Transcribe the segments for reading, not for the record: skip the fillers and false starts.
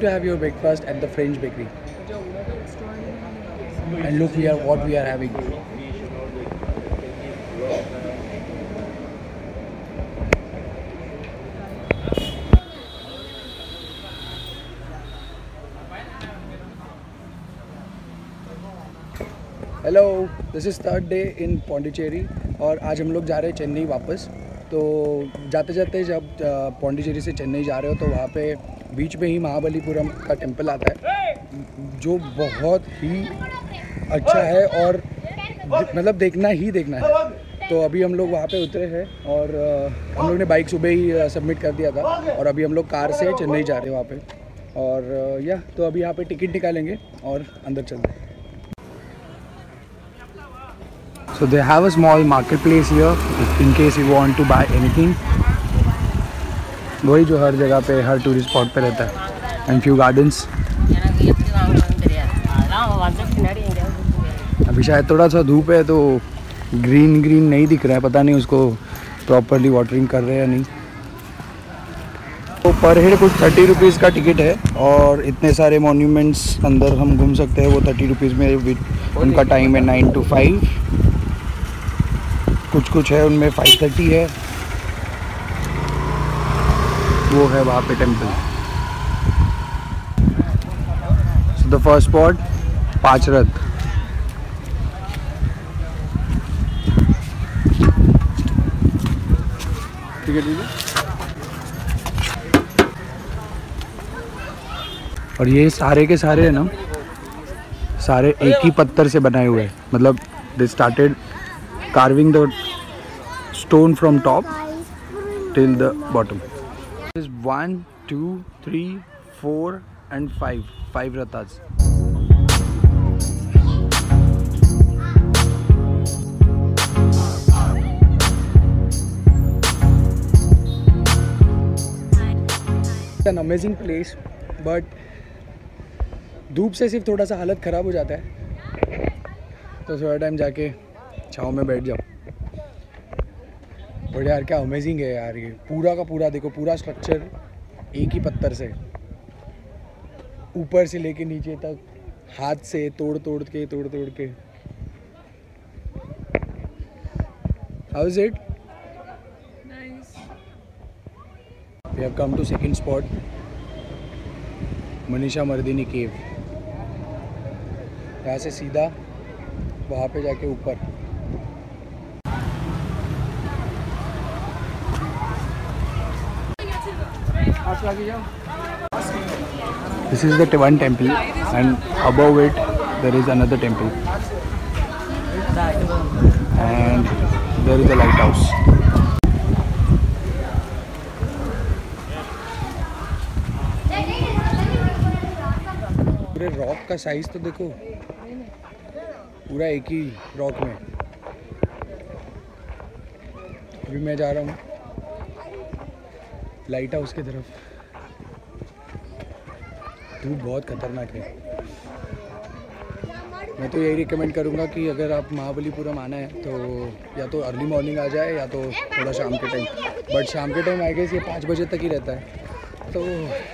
to have your breakfast at the French bakery. And look here what we are having. Hello, this is third day in Pondicherry और आज हम लोग जा रहे हैं चेन्नई वापस। तो जाते जाते जब पौंडीचेरी से चेन्नई जा रहे हो तो वहाँ पे बीच में ही महाबलीपुरम का टेम्पल आता है जो बहुत ही अच्छा है और मतलब देखना है। तो अभी हम लोग वहाँ पे उतरे हैं और हम लोग ने बाइक सुबह ही सबमिट कर दिया था और अभी हम लोग कार से चेन्नई जा रहे हैं वहाँ पे। और तो अभी यहाँ पे टिकट निकालेंगे और अंदर चलते हैं। So they have a small marketplace here in case you want to buy anything. वही जो हर जगह पे हर टूरिस्ट स्पॉट पे रहता है। And few gardens. अभी शायद थोड़ा सा धूप है तो ग्रीन नहीं दिख रहा है, पता नहीं उसको प्रॉपरली वाटरिंग कर रहे हैं या नहीं। तो पर हेड कुछ 30 रुपीज़ का टिकट है और इतने सारे मॉन्यूमेंट्स अंदर हम घूम सकते हैं। वो 30 रुपीज़ में उनका टाइम है 9 to 5। कुछ है उनमें 5:30 है। वो है वहाँ पे temple. So the first spot Pancharath. ठीक है। और ये सारे के सारे है ना, सारे एक ही पत्थर से बनाए हुए हैं। मतलब they started carving the stone from top till the bottom. This is 1, 2, 3, 4 and 5 rathas. It's an amazing place, but धूप से सिर्फ थोड़ा सा हालत ख़राब हो जाता है। तो थोड़ा टाइम जाके छाँव में बैठ जाओ। बट यार क्या अमेजिंग है यार, ये पूरा का पूरा देखो, पूरा स्ट्रक्चर एक ही पत्थर से ऊपर से लेके नीचे तक हाथ से तोड़ के। How is it? Nice. We have come to second spot, Mahisha Mardini cave. यहाँ से सीधा वहाँ पे जाके ऊपर। This is the one temple and above it there is another temple and there is a lighthouse. पूरे रॉक का साइज तो देखो, पूरा एक ही रॉक में। अभी मैं जा रहा हूँ लाइट हाउस की तरफ। धूप बहुत खतरनाक है। मैं तो यही रिकमेंड करूँगा कि अगर आप महाबलीपुरम आना है तो या तो अर्ली मॉर्निंग आ जाए या तो थोड़ा शाम के टाइम। बट शाम के टाइम आई गेस ये 5 बजे तक ही रहता है, तो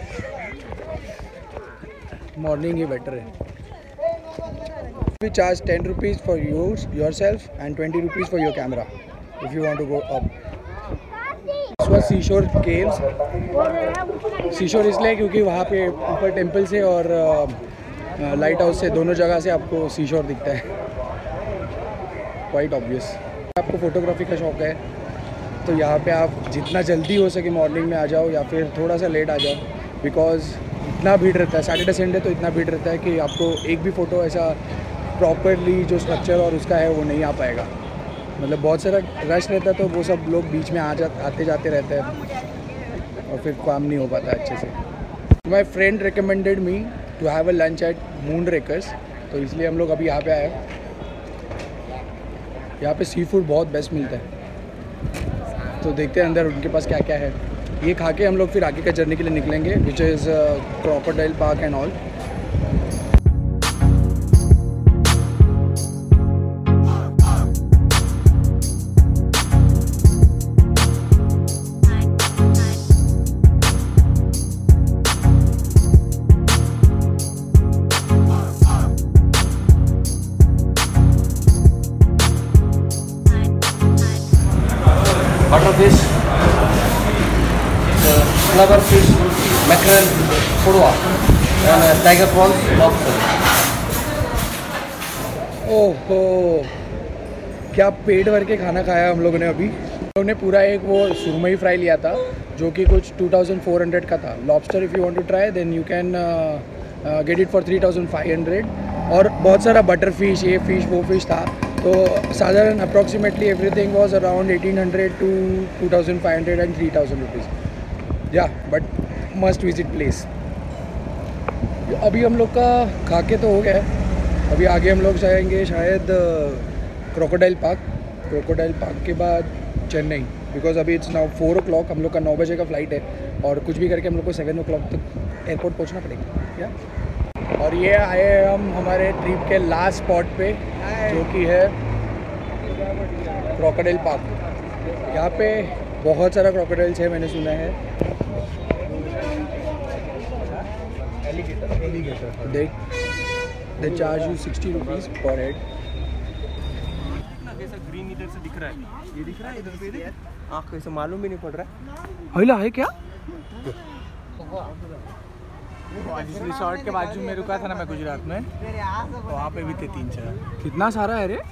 मॉर्निंग ही बेटर है। We charge 10 rupees for yourself and 20 rupees for your camera if you want to go up. This was seashore caves. Seashore इसलिए क्योंकि वहाँ पे ऊपर टेम्पल से और लाइट हाउस से दोनों जगह से आपको सीशोर दिखता है। Quite obvious. आपको फोटोग्राफी का शौक़ है तो यहाँ पे आप जितना जल्दी हो सके मॉर्निंग में आ जाओ या फिर थोड़ा सा लेट आ जाओ, बिकॉज़ इतना भीड़ रहता है। सैटरडे संडे तो इतना भीड़ रहता है कि आपको एक भी फ़ोटो ऐसा प्रॉपरली जो स्ट्रक्चर और उसका है वो नहीं आ पाएगा। मतलब बहुत सारा रश रहता है तो वो सब लोग बीच में आते जाते रहते हैं और फिर काम नहीं हो पाता अच्छे से। My friend recommended me to have a lunch at Moonrakers, तो इसलिए हम लोग अभी यहाँ पे आए। यहाँ पे सी फूड बहुत बेस्ट मिलता है, तो देखते हैं अंदर उनके पास क्या क्या है। ये खा के हम लोग फिर आगे का जर्नी के लिए निकलेंगे, which is crocodile park and all. calabar fish, mackerel, kodwa, and tiger prawns, lobster. ओहो, क्या पेट भर के खाना खाया हम लोगों ने अभी। हम लोगों ने पूरा एक वो सुरमई फ्राई लिया था जो कि कुछ 2400 का था। Lobster if you want to try then you can get it for 3500। और बहुत सारा बटर फिश, ये फिश वो फिश था। तो साधारण approximately everything was around 1800 to 2500 and 3000 rupees. या बट मस्ट विजिट प्लेस। अभी हम लोग का खा के तो हो गया है। अभी आगे हम लोग जाएंगे शायद क्रोकोडाइल पार्क के बाद चेन्नई, बिकॉज अभी इट्स नाउ 4 o'clock। हम लोग का 9 बजे का फ्लाइट है और कुछ भी करके हम लोग को 7 o'clock तक एयरपोर्ट पहुंचना पड़ेगा। या और ये आए हम हमारे ट्रिप के लास्ट स्पॉट पे जो कि है क्रोकोडाइल पार्क। यहाँ पे बहुत सारा क्रोकोडाइल्स है, मैंने सुना है। They charge you 60 rupees per head। Green इधर से दिख रहा है, ये दिख रहा है इधर पे, देख आँख से मालूम भी नहीं पड़ रहा है। हईला है क्या? जिस रिसोर्ट के बाजू में रुका था ना मैं गुजरात में, तो वहाँ पे भी थे 3-4। कितना सारा है रे?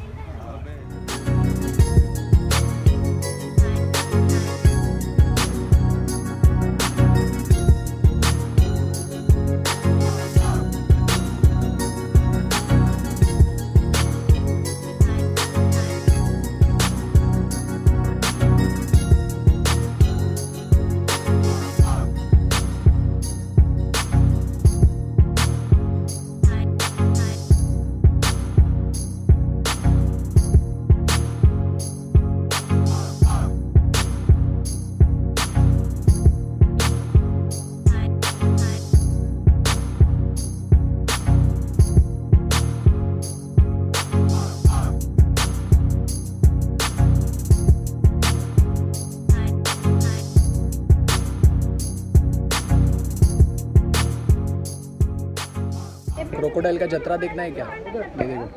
क्रोकोडाइल का जतरा देखना है क्या? ये देखो।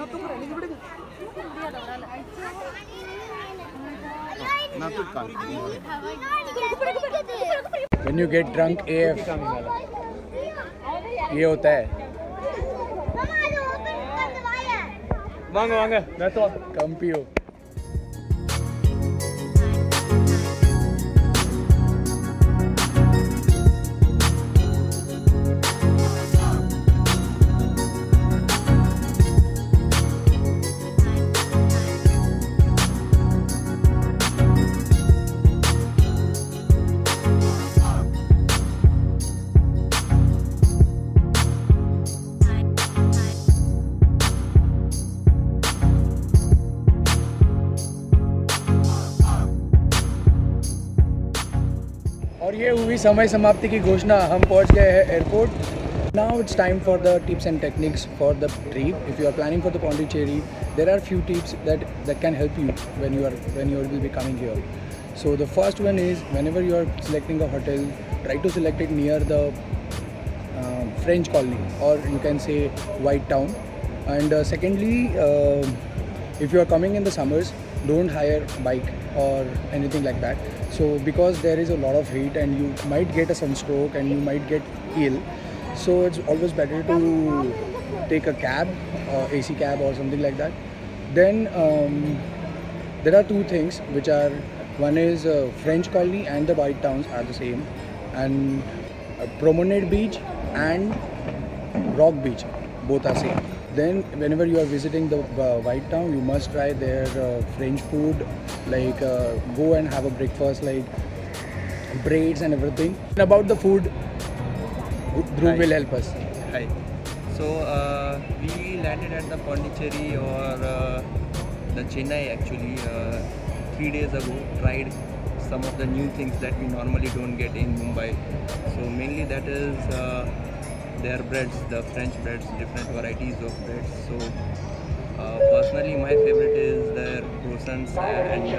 When you get drunk AF ये होता है। वांगे मैं तो कम पियो। और ये हुई समय समाप्ति की घोषणा। हम पहुंच गए हैं airport. Now it's time for the tips and techniques for the trip. If you are planning for the Pondicherry, there are few tips that can help you when you will be coming here. So the first one is, whenever you are selecting a hotel, try to select it near the French colony, or you can say White Town. And secondly, if you are coming in the summers, don't hire bike or anything like that. So because there is a lot of heat and you might get a sunstroke and you might get ill, so it's always better to take a cab, AC cab or something like that. Then there are two things which are, one is French colony and the White Towns are the same, and Promenade Beach and Rock Beach both are same. Then whenever you are visiting the White Town, you must try their French food, like go and have a breakfast like braids and everything. And about the food, Dhruv will help us. Hi. So we landed at the Pondicherry or the Chennai actually 3 days ago. Tried some of the new things that we normally don't get in Mumbai. So mainly that is their breads, the French breads, different varieties of breads. So personally my favorite is their croissants and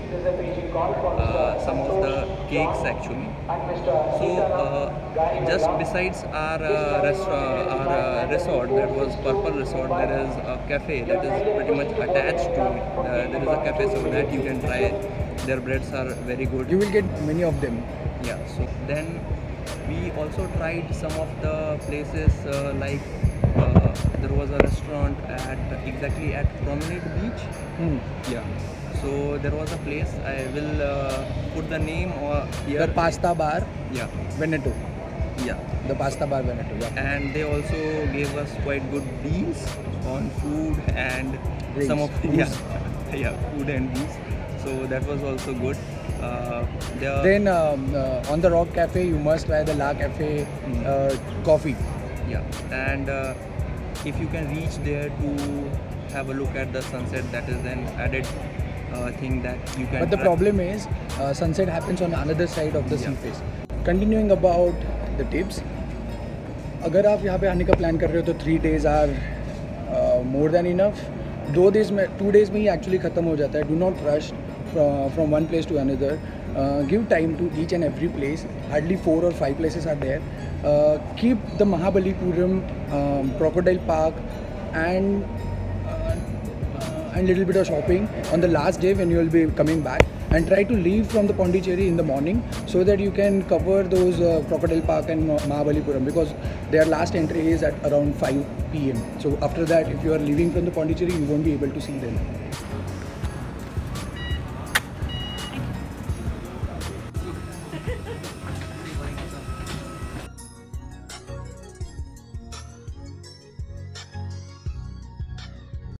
some of the cakes actually. So just besides our resort, that was Purple Resort, there is a cafe that is pretty much attached to it. There is a cafe, so that you can try. Their breads are very good. You will get many of them. Yeah, So then we also tried some of the places like there was a restaurant exactly at Promenade Beach. Yeah. So there was a place, I will put the name here. The pasta bar Yeah. Veneto. Yeah. The pasta bar Veneto. Yeah. And they also gave us quite good deals on food and Drinks. some of Booze. yeah, food and booze. So that was also good. Then on the Rock Cafe, you must try the La Cafe coffee. Yeah, and if you can reach there to have a look at the sunset, that is an added thing that you can. But the try. problem is, sunset happens on another side of the sea Yeah. face. Continuing about the tips, अगर आप यहाँ पे आने का plan कर रहे हो तो 3 days are more than enough. 2 days में ही actually ख़त्म हो जाता है. Do not rush from one place to another. Give time to each and every place. Hardly 4 or 5 places are there. Keep the Mahabalipuram crocodile park and little bit of shopping on the last day when you will be coming back, and try to leave from the Pondicherry in the morning so that you can cover those crocodile park and Mahabalipuram, because their last entry is at around 5 p.m. So after that, if you are leaving from the Pondicherry, you won't be able to see them.